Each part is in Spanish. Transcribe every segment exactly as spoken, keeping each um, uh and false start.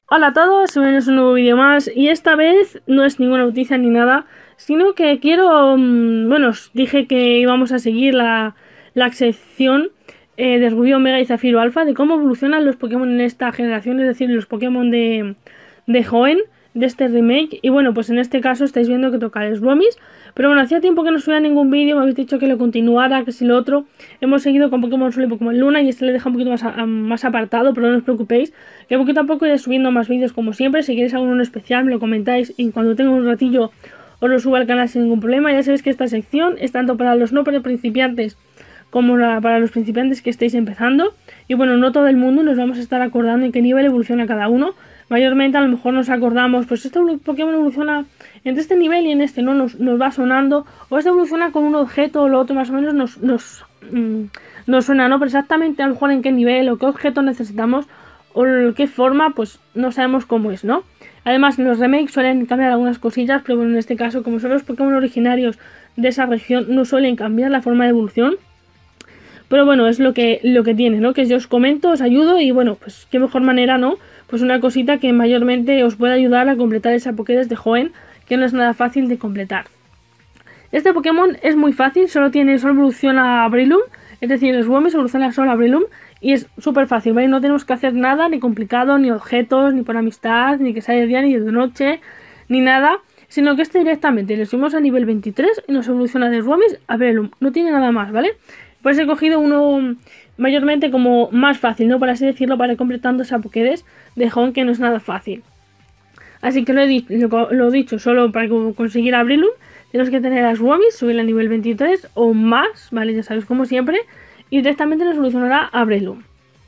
Hola a todos, bienvenidos a un nuevo vídeo más y esta vez no es ninguna noticia ni nada, sino que quiero, mmm, bueno, os dije que íbamos a seguir la, la sección eh, de Rubí, Omega y Zafiro Alfa de cómo evolucionan los Pokémon en esta generación, es decir, los Pokémon de, de Hoenn, de este remake. Y bueno, pues en este caso estáis viendo que toca el Swoomies, pero bueno, hacía tiempo que no subía ningún vídeo, me habéis dicho que lo continuara, que si lo otro. Hemos seguido con Pokémon Sol y Pokémon Luna y este le deja un poquito más, a, a, más apartado, pero no os preocupéis, que poquito a poco iré subiendo más vídeos como siempre. Si queréis alguno especial me lo comentáis y cuando tenga un ratillo os lo subo al canal sin ningún problema. Ya sabéis que esta sección es tanto para los no principiantes como la, para los principiantes que estéis empezando. Y bueno, no todo el mundo nos vamos a estar acordando en qué nivel evoluciona cada uno. Mayormente a lo mejor nos acordamos, pues este Pokémon evoluciona entre este nivel y en este, ¿no? Nos, nos va sonando. O este evoluciona con un objeto o lo otro más o menos nos, nos, mmm, nos suena, ¿no? Pero exactamente a lo mejor en qué nivel o qué objeto necesitamos o qué forma, pues no sabemos cómo es, ¿no? Además, en los remakes suelen cambiar algunas cosillas, pero bueno, en este caso, como son los Pokémon originarios de esa región, no suelen cambiar la forma de evolución. Pero bueno, es lo que, lo que tiene, ¿no? Que yo os comento, os ayudo y bueno, pues qué mejor manera, ¿no? Pues una cosita que mayormente os puede ayudar a completar esa Pokédex de Hoenn, que no es nada fácil de completar. Este Pokémon es muy fácil, solo tiene, solo evoluciona a Breloom, es decir, el Swoomies evoluciona solo a Breloom y es súper fácil, ¿vale? No tenemos que hacer nada, ni complicado, ni objetos, ni por amistad, ni que sea de día, ni de noche, ni nada, sino que este directamente le subimos a nivel veintitrés y nos evoluciona de Swoomies a Breloom, no tiene nada más, ¿vale? Pues he cogido uno mayormente como más fácil, ¿no? Por así decirlo, para ir completando esa Pokédex de Hoenn, que no es nada fácil. Así que lo he, di lo, lo he dicho, solo para conseguir a Breloom tenemos que tener a Swoomies, subirle a nivel veintitrés o más, ¿vale? Ya sabéis, como siempre, y directamente nos solucionará a Breloom.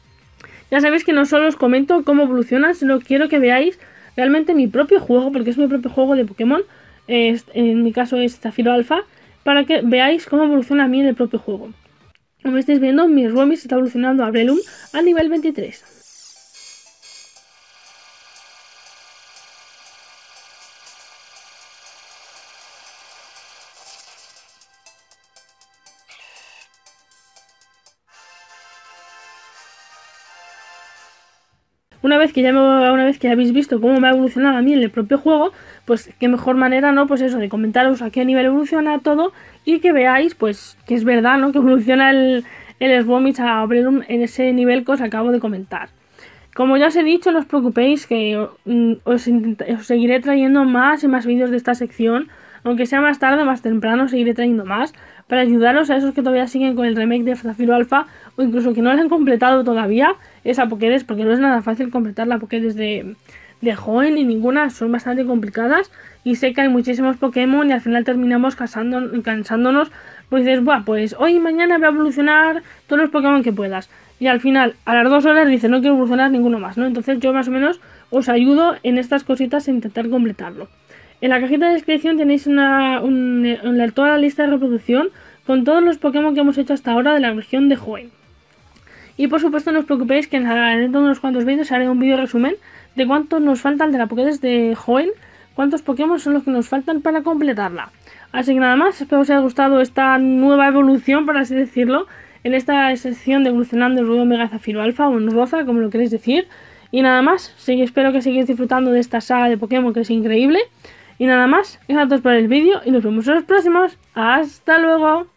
Ya sabéis que no solo os comento cómo evolucionan, sino quiero que veáis realmente mi propio juego, porque es mi propio juego de Pokémon, eh, en mi caso es Zafiro Alfa, para que veáis cómo evoluciona a mí en el propio juego. Como estáis viendo, mi Swoomies está evolucionando a Breloom a nivel veintitrés. Una vez que ya me, una vez que habéis visto cómo me ha evolucionado a mí en el propio juego, pues qué mejor manera, ¿no? Pues eso, de comentaros a qué nivel evoluciona todo y que veáis, pues, que es verdad, ¿no? Que evoluciona el, el Swoomies a Breloom en ese nivel que os acabo de comentar. Como ya os he dicho, no os preocupéis que mm, os, os seguiré trayendo más y más vídeos de esta sección. Aunque sea más tarde o más temprano, seguiré trayendo más para ayudaros a esos que todavía siguen con el remake de Zafiro Alfa o incluso que no lo han completado todavía esa Pokédex, porque no es nada fácil completar la Pokédex de, de Hoenn ni ninguna, son bastante complicadas y sé que hay muchísimos Pokémon y al final terminamos cansando, cansándonos, pues dices, buah, pues hoy y mañana voy a evolucionar todos los Pokémon que puedas y al final a las dos horas dices no quiero evolucionar ninguno más, ¿no? Entonces yo más o menos os ayudo en estas cositas a intentar completarlo. En la cajita de descripción tenéis una, un, una, toda la lista de reproducción con todos los Pokémon que hemos hecho hasta ahora de la región de Hoenn. Y por supuesto no os preocupéis que dentro de unos cuantos vídeos haré un vídeo resumen de cuántos nos faltan de la Pokédex de Hoenn, cuántos Pokémon son los que nos faltan para completarla. Así que nada más, espero que os haya gustado esta nueva evolución, por así decirlo, en esta sección de evolucionando el Rubí, Omega, Zafiro Alfa o en Rosa, como lo queréis decir. Y nada más, sí, espero que sigáis disfrutando de esta saga de Pokémon que es increíble. Y nada más, gracias a todos por el vídeo y nos vemos en los próximos. ¡Hasta luego!